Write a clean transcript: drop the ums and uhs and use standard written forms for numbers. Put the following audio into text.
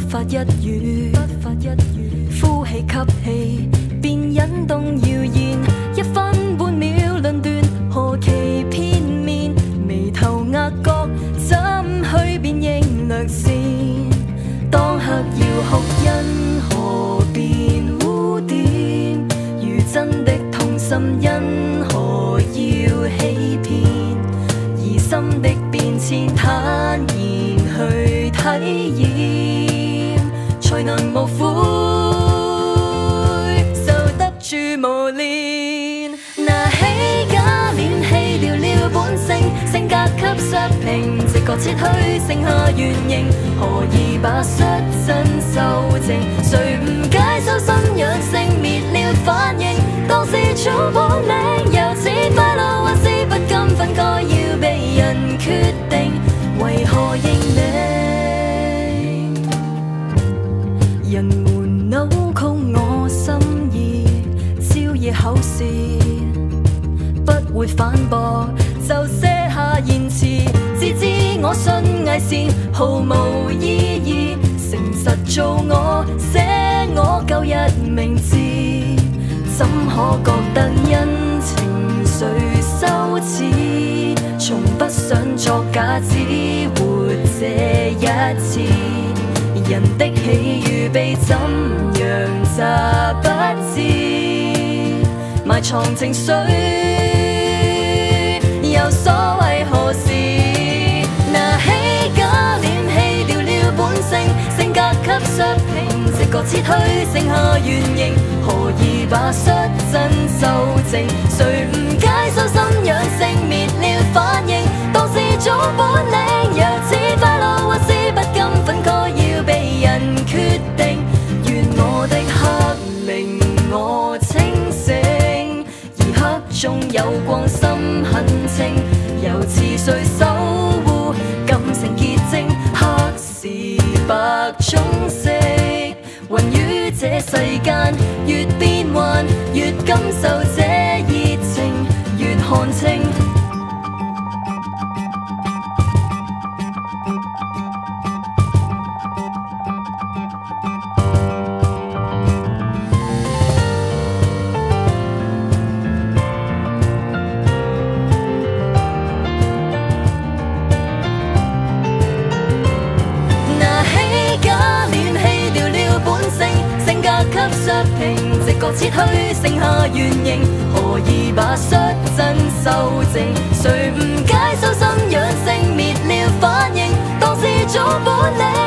發一語，呼氣吸氣，便引動謠言，一分半秒論斷，何其片面，眉頭額角怎去辨認略線，當刻要哭因何變污點，如真的痛心因何要欺騙，而心的變遷坦然去體驗，才能無悔受得住磨練。拿起假臉棄掉了本性，性格給削平，直覺切去剩下原形，何以把率真修正？誰誤解修心養性滅了反應，當是早本領，由此快樂還是不甘分該要被人決定，為何認命？人們扭曲我心意，朝夜口舌不會反駁，就卸下言辭，自知我信偽善毫無意義，誠實做我寫我舊日名字，怎可覺得因情緒羞恥，從不想作假，只活這一次，人的喜與悲怎樣詐不知，埋藏情緒又所謂何事？拿起假臉棄掉了本性，性格給削平，直覺切去剩下原形，何以把率真修正？誰誤解修心養性滅了反應，當是早本領，由此快樂還是不甘分該要被人決定，願我的黑令我清醒，而黑中有光心很清，又似誰守護感情潔淨，黑是白中色，混於這世間，越變幻越感受這熱情，越看清。削平，直覺切去剩下原形，何以把率真修正？誰誤解修心養性滅了反應，當是早本領。